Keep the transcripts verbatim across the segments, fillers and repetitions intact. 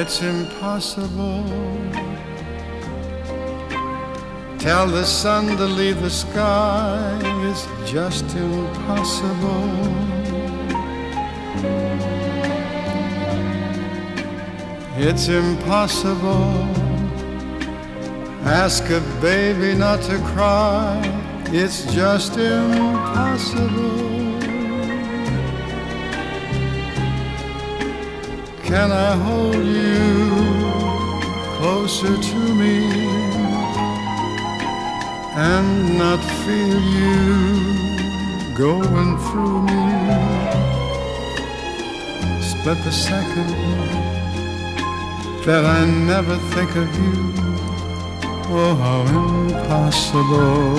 It's impossible. Tell the sun to leave the sky. It's just impossible. It's impossible. Ask a baby not to cry. It's just impossible. Can I hold you closer to me and not feel you going through me? Split the second that I never think of you. Oh, how impossible.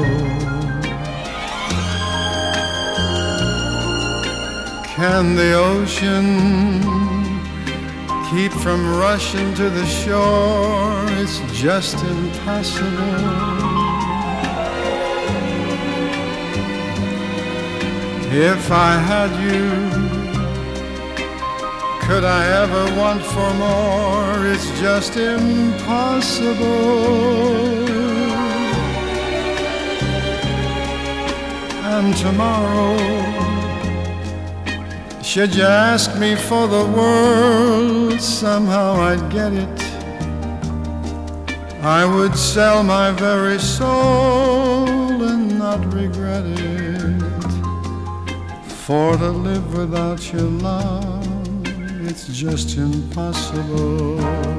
Can the ocean keep from rushing to the shore? It's just impossible. If I had you, could I ever want for more? It's just impossible. And tomorrow, should you ask me for the world, somehow I'd get it. I would sell my very soul and not regret it. For to live without your love, it's just impossible.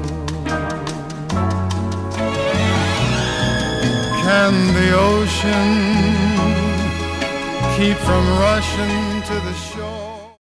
Can the ocean keep from rushing to the shore?